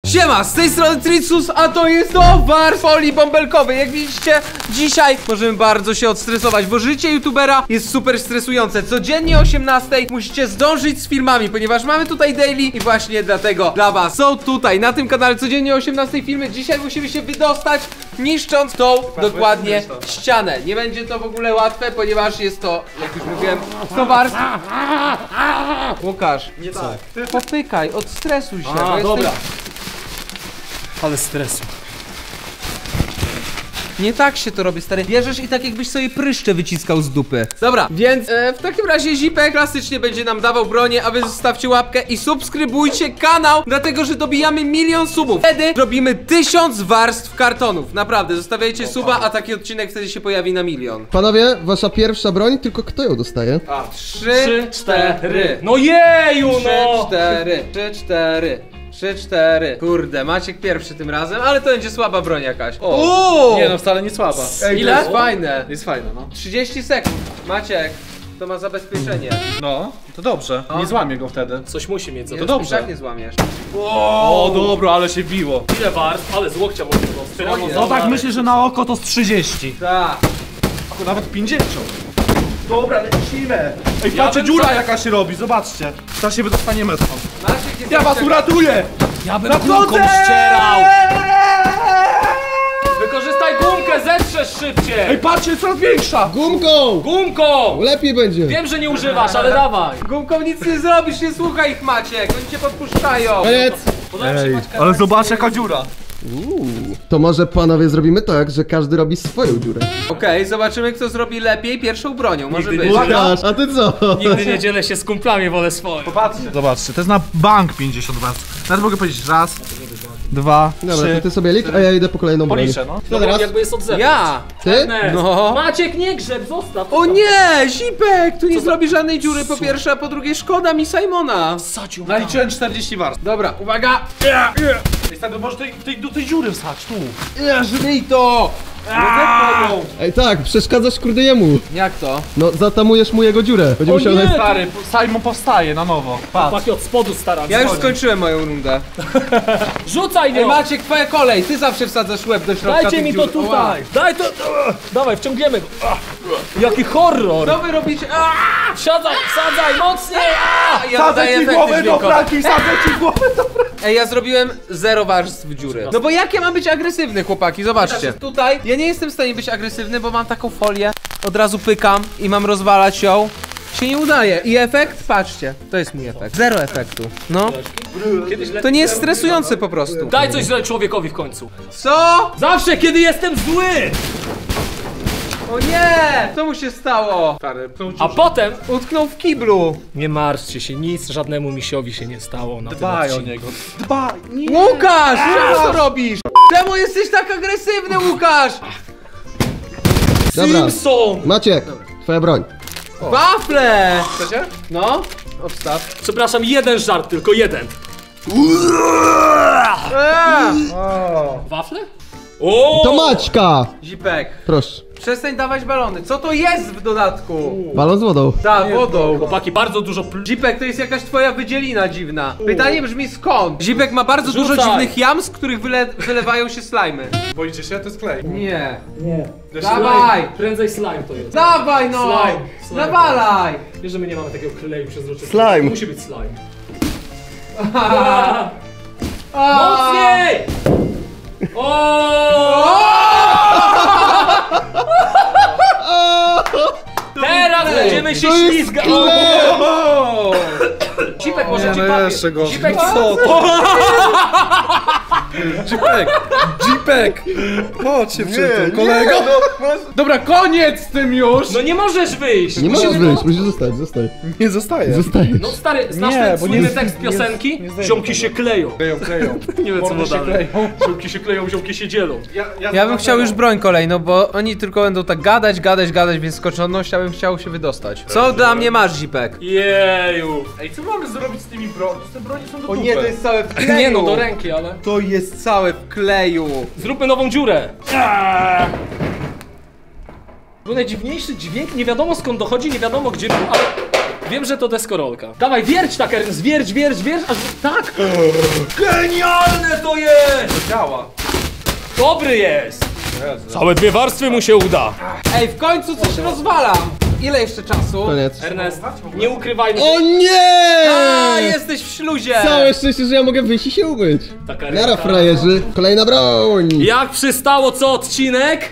Siema, z tej strony Tricus, a to jest towar folii bąbelkowej. Jak widzicie, dzisiaj możemy bardzo się odstresować, bo życie youtubera jest super stresujące. Codziennie o 18 musicie zdążyć z filmami, ponieważ mamy tutaj daily i właśnie dlatego dla was są tutaj na tym kanale codziennie o 18 filmy. Dzisiaj musimy się wydostać, niszcząc tą dokładnie ścianę. Nie będzie to w ogóle łatwe, ponieważ jest to, jak już mówiłem, towar. Łukasz, nie tak. Popykaj, odstresuj się. Dobra. Ale stresu. Nie tak się to robi, stary. Bierzesz i tak jakbyś sobie pryszcze wyciskał z dupy. Dobra, więc w takim razie Zipek klasycznie będzie nam dawał bronię, a wy zostawcie łapkę i subskrybujcie kanał, dlatego że dobijamy 1 000 000 subów. Wtedy robimy 1000 warstw kartonów. Naprawdę, zostawiajcie suba, a taki odcinek wtedy się pojawi na 1 000 000. Panowie, wasza pierwsza broń, tylko kto ją dostaje? 3, 4. No jeju, 3, no! 4. 3, 4. 3, 4. Kurde, Maciek pierwszy tym razem, ale to będzie słaba broń jakaś. O! Nie no, wcale nie słaba. Ej, Ile? to jest fajne. Jest fajna, no. 30 sekund. Maciek, to ma zabezpieczenie. No, to dobrze. Nie złamię go wtedy. Coś musi mieć za Nie, to. dobrze. Tak nie złamiesz. O, dobra, ale się biło. Ile warstw, ale z łokcia można to. No tak myślę, że na oko to z 30. Tak. Nawet 50. Dobra, lecimy. Ej, patrzcie, dziura jaka się robi, zobaczcie. Teraz się wydostaniemy stąd. Maciek jest Ja was uratuję! Ja bym gumką ścierał! Wykorzystaj gumkę, zetrzesz szybciej! Ej, patrzcie, jest coraz większa! Gumką! Gumką! Lepiej będzie! Wiem, że nie używasz, ale dawaj! Gumką nic nie zrobisz, nie słuchaj ich, Maciek. Oni cię podpuszczają. Koniec! Ej, ale zobacz jaka dziura. To może panowie zrobimy tak, że każdy robi swoją dziurę. Okej, zobaczymy kto zrobi lepiej pierwszą bronią. Może być. Łukasz, a ty co? Nigdy nie dzielę się z kumplami, wolę swoje. Popatrzcie. Zobaczcie, to jest na bank 50 warstw. Nawet mogę powiedzieć raz, 2, Dobra, 3. to ty sobie licz, a ja idę po kolejną broń. Policzę, no. Kto teraz? Jakby jest od zewnątrz. Ja! Ty? No. Maciek, nie grzeb, zostaw! O nie! Zipek! Tu nie zrobi żadnej dziury po pierwsze, a po drugie szkoda mi Simona. Saciu, Naliczyłem 40 warstw. Dobra, uwaga! Ej, może do tej dziury wsadź, tu. Żmij to! Ej tak, przeszkadzasz kurde jemu. Jak to? No, zatamujesz mu jego dziurę. Będzie musiał nie! Stary, Simon powstaje na nowo. Patrz. Chłopaki od spodu staram Ja się. już skończyłem moją rundę. Rzucaj Ej nią! Maciek, twoja kolej, ty zawsze wsadzasz łeb do środka Dajcie tych mi to dziur. tutaj! Daj to! Dawaj, wciągniemy go! Jaki horror! Co wy robicie? Wsadzaj, wsadzaj, mocniej! Ja Sadzę dodaję ci efekty głowę do dźwiękowe. fraki, sadzę ci głowę do fraki. Ej, ja zrobiłem 0 warstw dziury. No bo jak ja mam być agresywny, chłopaki? Zobaczcie. Tutaj ja nie jestem w stanie być agresywny, bo mam taką folię. Od razu pykam i mam rozwalać ją. Się nie udaje. I efekt? Patrzcie. To jest mój efekt. 0 efektu. No. To nie jest stresujące po prostu. Daj coś człowiekowi w końcu. Co? Zawsze, kiedy jestem zły! O nie! Co mu się stało? A potem... Utknął w kiblu. Nie martwcie się, nic żadnemu misiowi się nie stało na tym Dbaj o odcinku. niego. Dbaj, nie. Łukasz! Czemu to robisz? Czemu jesteś tak agresywny, Łukasz? Dobra, Simpson! Maciek, twoja broń. Wafle! Chcecie? No. Odstaw. Przepraszam, jeden żart, tylko jeden. Wafle? O! To Maćka! Zipek. Proszę. Przestań dawać balony. Co to jest w dodatku? Balon z wodą. Da, wodą. Chłopaki, bardzo dużo Zipek, to jest jakaś twoja wydzielina dziwna. Pytanie brzmi skąd? Zipek ma bardzo dużo Rzucaj. dziwnych jam, z których wylewają się slajmy. Boicie się? To jest klej. Nie. Nie. Dawaj! Prędzej slime to jest. Dawaj no! Slime. Nawalaj! Wiesz, że my nie mamy takiego kleju przezroczystego. Slime. Musi być slime. A. Mocniej! O! Teraz będziemy się ślizgać! Zipek, może ci papier. go. Zipek, Co to? Jeepek! Chodźcie przed tym, kolego! Dobra, koniec z tym już! no nie możesz wyjść! Nie możesz wyjść, musisz zostać, zostaj. Nie zostaje. Zostajesz. No stary, znasz Nie, ten bo słynny nie- tekst piosenki? nie zdejmę Ziomki tego. się kleją. Kleją. Nie wiem co Mordy było się dalej. kleją. Ziomki się kleją, ziomki się dzielą. Ja bym chciał już broń kolejną, bo oni tylko będą tak gadać, więc skoczonność, ja bym chciał się wydostać. Co dla mnie masz, Zipek? Jeju. Ej, co mamy zrobić z tymi broni? Te broni są do O dupy. nie, to jest całe w kleju! Nie no, do ręki, ale... To jest całe w kleju! Zróbmy nową dziurę. Był najdziwniejszy dźwięk, nie wiadomo skąd dochodzi, nie wiadomo gdzie był, ale... Wiem, że to deskorolka. Dawaj, wierć tak, Ernest, wierć, aż... Tak! Genialne to jest! To działa. Dobry jest! Całe 2 warstwy mu się uda. Ej, w końcu coś rozwalam. Ile jeszcze czasu? Koniec. Ernest, nie ukrywajmy. O nie! A, jesteś w śluzie. Całe szczęście, że ja mogę wyjść i się umyć. Taka Nara, ręka. frajerzy. Kolejna broń. Jak przystało co odcinek?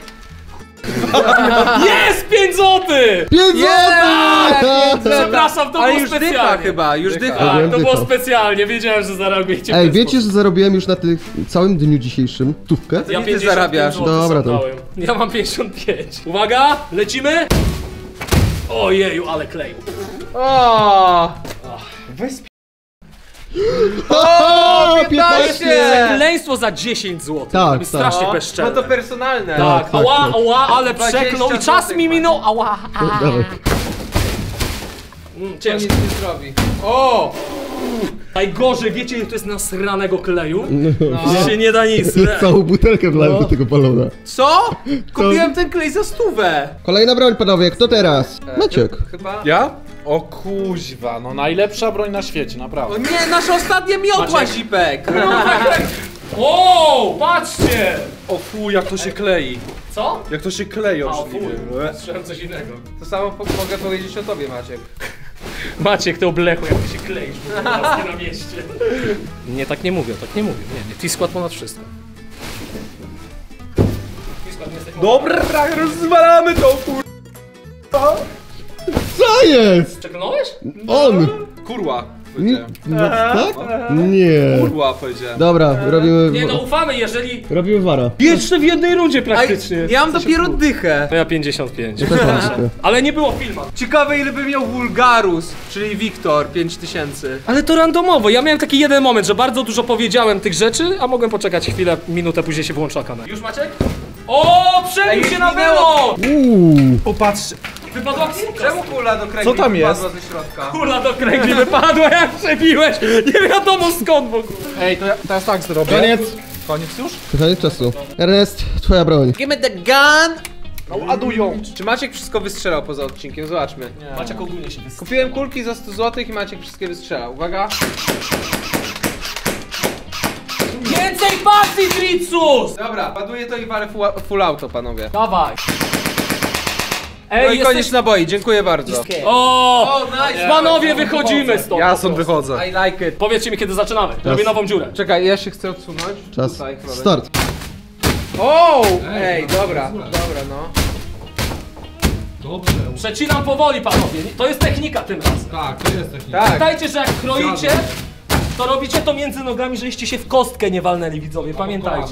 Jest 5 złotych! 5 Yeah! Przepraszam, to Ale było już dycha specjalnie. chyba, już dycha. Tak, to było Dycha. specjalnie, wiedziałem, że zareagujecie. w Ej, ten wiecie, sposób. że zarobiłem już na tych całym dniu dzisiejszym stówkę? Ja Ile ty 55 zarabiasz? złotych Dobra, to. zabrałem. Ja mam 55. Uwaga, lecimy? Ojeju, ale kleju. O! O, 15! Przekleństwo za 10 zł. Tak, To tak. jest strasznie No bezczelne. to personalne. Tak. Ała, ała, ale 20 przeklął i czas złotych mi masz. minął. Ała. Dawaj. To nic Ciężko. nie zrobi. O! Najgorzej, wiecie ile to jest nasranego kleju? No. Się nie da nic. Całą butelkę wlałem do tego balona. Co? Kupiłem ten klej za 100. Kolejna broń, panowie, kto teraz? Maciek. Chyba. Ja? O kuźwa, no najlepsza broń na świecie, O naprawdę. nie, nasza ostatnia miotła, Maciek. Zipek. O, patrzcie! O fuj, jak to się klei. Co? Jak to się klei A, fuj, obrzydliwie. słyszałem coś innego. To samo mogę powiedzieć o tobie, Maciek. Maciek, ty oblechu, jak ty się kleisz po na mieście. Nie, tak nie mówię, Nie. T-Skład ponad wszystko. T-Skład nie jest taki... Dobra, rozwalamy to kur... Co jest? Przeklnąłeś? On! Kurła, Nie, powiedziałem. tak? Nie. Kurła, powiedziałem. Dobra, robimy... Nie no, ufamy, jeżeli... Robimy wara. Jeszcze w jednej rundzie Aj, praktycznie. ja mam dopiero dychę. Ja 55. Ja też mam dychę. Ale nie było filma. Ciekawe ile by miał Vulgarus, czyli Wiktor, 5000. Ale to randomowo, ja miałem taki jeden moment, że bardzo dużo powiedziałem tych rzeczy, a mogłem poczekać chwilę, minutę później się wyłączyła kamera. Już Maciek? O, przebił Ej, się na minęło. wylot! Popatrzcie. Wypadła kulka. Czemu kula do kręgli Co tam jest? wpadła ze środka? Kula do kręgli wypadła, jak przebiłeś! Nie wiadomo skąd w ogóle. Ej, to ja teraz tak zrobię. Koniec. Koniec już? Koniec czasu. Ernest, twoja broń. Give me the gun! No ładują. Czy Maciek wszystko wystrzelał poza odcinkiem? Zobaczmy. Maciek ogólnie się wystrzelił. Kupiłem kulki za 100 zł i Maciek wszystkie wystrzelał. Uwaga. Więcej pasji, Tricus! Dobra, ładuję to i walę full auto, panowie. Dawaj. No Ej, i koniec naboi, dziękuję bardzo. O! O, nice! Panowie, wychodzimy stąd. Ja stąd wychodzę. I like it. Powiedzcie mi, kiedy zaczynamy. Robię nową dziurę. Czekaj, ja się chcę odsunąć. Czas. Tutaj, chwilę. Start. O! Ej, dobra, no. Przecinam powoli, panowie. To jest technika tym razem. Tak. Pamiętajcie, że jak kroicie, to robicie to między nogami, żeście się w kostkę nie walnęli, widzowie. Pamiętajcie.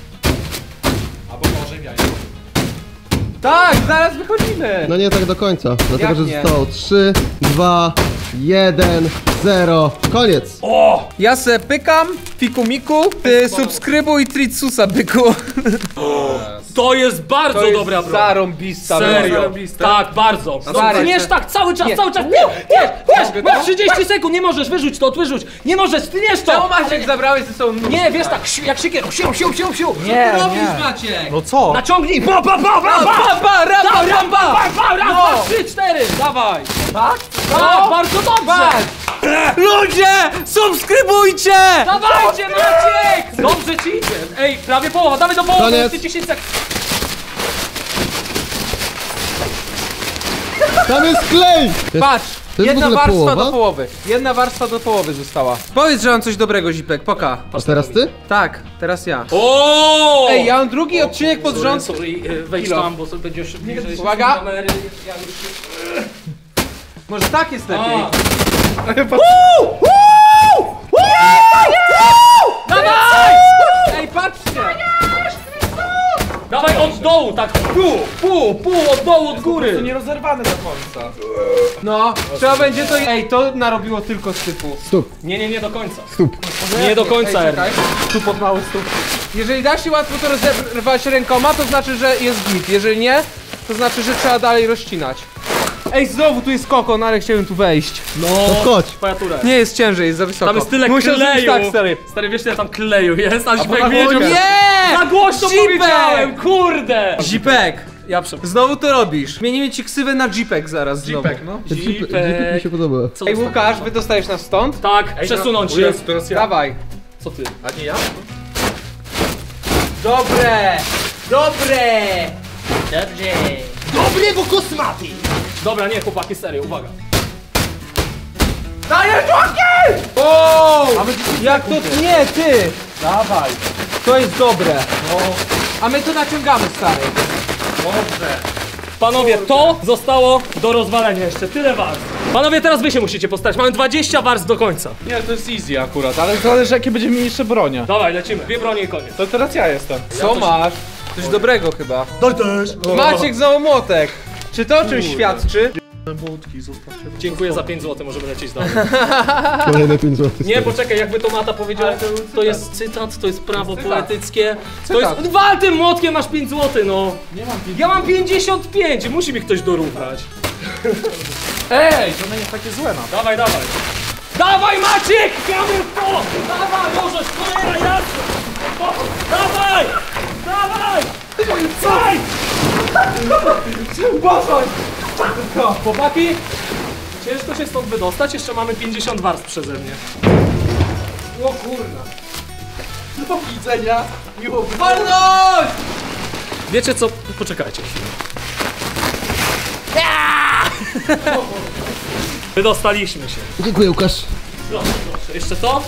Tak, zaraz wychodzimy. No nie tak do końca, dlatego Jak że nie? zostało 3, 2, 1, 0. Koniec. O! Ja se pykam, fikumiku, ty subskrybuj Tricusa, byku. To jest bardzo To jest dobra broń. zarąbista. Serio? zarąbista. Tak, bardzo. No, Stary, tniesz czy- tak, cały czas, Nie. cały czas. Nie, masz 30 sekund, nie możesz, wyrzuć to, wyrzuć. Nie możesz, tniesz Czemu to. Maciek zabrałeś ze sobą nóż? Nie, wiesz tak, jak siekierą, siu. Nie, robisz Maciek? No co? Naciągnij, ba, Ramba, ramba! raz, No. 2, 3, 4, dawaj. Tak? Tak, bardzo dobrze. Ludzie, subskrybujcie! Dawajcie, Maciek! Dobrze ci idzie. Ej, prawie połowa, dawaj do połowy, Koniec. ty 10 sekund. Tam jest klej! Patrz, to jest w jedna ogóle warstwa połowa? do połowy. Jedna warstwa do połowy została. Powiedz, że mam coś dobrego, Zipek, poka. A teraz ty? Tak, teraz ja. O! Ej, ja mam drugi odcinek pod rząd. Wejdź Kilo. tam, bo sobie będziesz bliżej. Uwaga. Kamery, ja już... Może tak jest lepiej. Dawaj! Ej, patrzcie! Dawaj od dołu, tak pół, od dołu, od góry. Nierozerwany do końca. No, trzeba będzie to... Ej, to narobiło tylko sypu. Stóp. Nie do końca. Stóp. Nie do końca, Ej, Ernest. czekaj. Tu pod mały stóp. Jeżeli da się łatwo to rozerwać rękoma, to znaczy, że jest git. Jeżeli nie, to znaczy, że trzeba dalej rozcinać. Ej, znowu tu jest kokon, ale chciałem tu wejść. No, chodź. twoja tura. Nie jest ciężej, jest za wysoko. Tam jest tyle Musiał zrobić kleju. tak, stary. Stary, wiesz ile tam kleju jest? A Zipek na wiedział. głośno. Nie! Za głośno Zipek! powiedziałem, kurde! Zipek! Ja przepraszam. Znowu to robisz. Zmienimy ci ksywę na Jeepek zaraz znowu. Jeepek, no. Jeepek mi się podoba. Co Ej dostałem? Łukasz, wy dostajesz nas stąd? Tak, przesunąć O się. Jezu, teraz ja. Dawaj. Co ty? A nie ja? Dobre! Dobre! Dobrze. Dobrego kosmaty! Dobra, nie chłopaki, serio, uwaga. Dajesz łokieć! O! A my 10 Jak to sekund. nie, ty! Dawaj. To jest dobre. No, A my to naciągamy, stary. dobrze. Panowie, to zostało do rozwalenia jeszcze, tyle warstw. Panowie, teraz wy się musicie postarać, mamy 20 warstw do końca. Nie, to jest easy akurat, ale zależy jakie będziemy mieli jeszcze bronie. Dawaj, lecimy, 2 bronie i koniec. To teraz ja jestem. Co masz? Coś dobrego chyba. Daj też. Maciek znowu młotek. Czy to o czymś świadczy? Budki, zostawcie. Dziękuję za 5 zł, możemy lecieć dalej. Kolejne 5 zł. Nie, poczekaj, jakby to Mata powiedziała, Ale to był cytat. to jest cytat, to jest prawo Cytat. poetyckie. To Cytat. jest... Wal tym młotkiem, masz 5 zł, no. Nie mam pieniędzy. Ja mam 55, musi mi ktoś dorównać. Ej, to nie jest takie złe na. Dawaj, dawaj. Dawaj Maciek! Gramy w to! Dawaj, możesz, cholera jasna! O, dawaj! Dawaj! Dawaj! Uważaj! Chłopaki, ciężko się stąd wydostać, jeszcze mamy 50 warstw przeze mnie. O kurna. Do widzenia. Miło było. Wolność! Wiecie co? Poczekajcie chwilę. Wydostaliśmy się. Dziękuję, Łukasz. Proszę, proszę. Jeszcze to?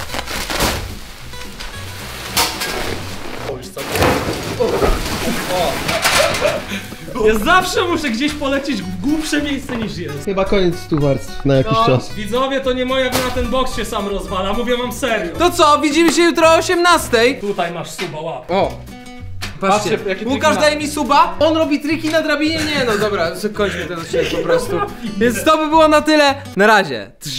Ja zawsze muszę gdzieś polecieć w głupsze miejsce niż jest. Chyba koniec 100 warstw na jakiś No, czas. widzowie, to nie moja wina, ten boks się sam rozwala, mówię wam serio. To co, widzimy się jutro o 18. Tutaj masz suba, łap. O! Patrzcie, Patrzcie, jakie Łukasz triki daje mi suba, on robi triki na drabinie, nie no dobra, kończmy ten odcinek po prostu. Więc to by było na tyle, na razie.